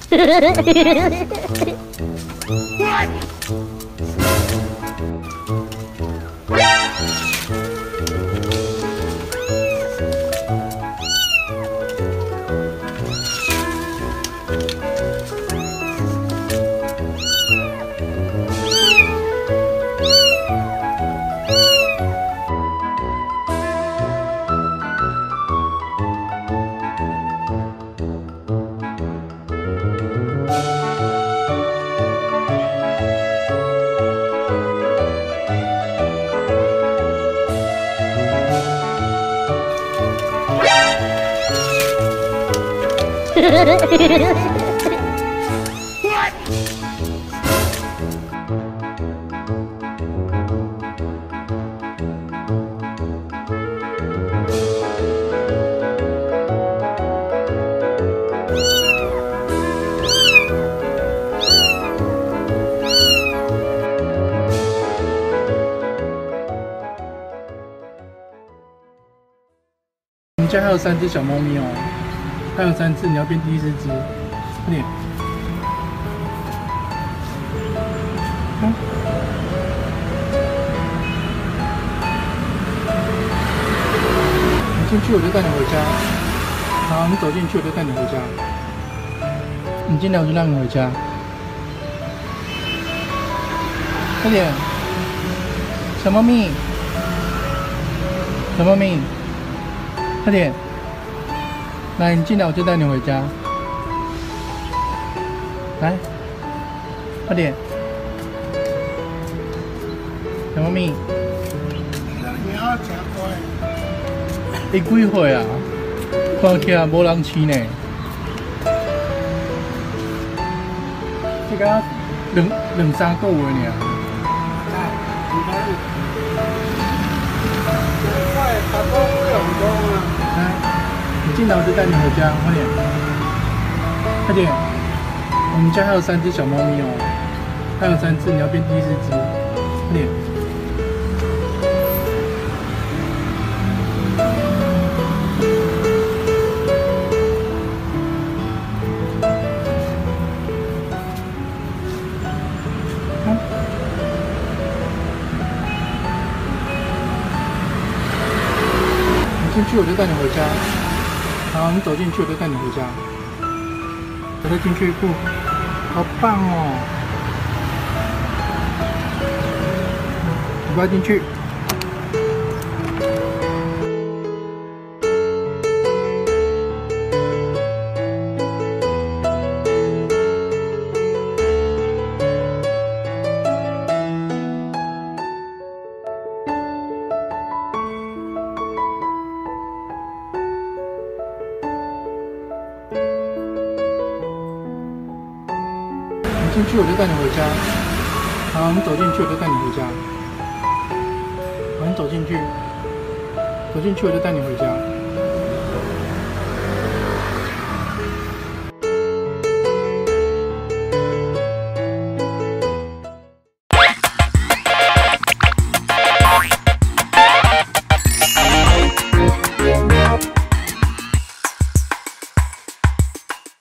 我们家还有3只小猫咪哦，还有3只，你要变第4只，快点！你进去我就带你回家。好，你走进去我就带你回家。你进来我就让你回家。快点，小猫咪，小猫咪。 快点，来，你进来我就带你回家。来，快点，小猫咪。你几岁啊？看起来无人饲呢。这个2、3个月尔。你进来我就带你回家，快点，快点！我们家还有3只小猫咪哦，还有3只，你要变第4只，快点！你进去我就带你回家。 好，你走进去我就带你回家。我再进去不？好棒哦！你不要进去。进去我就带你回家。好，你走进去我就带你回家。好，你走进去，走进去我就带你回家。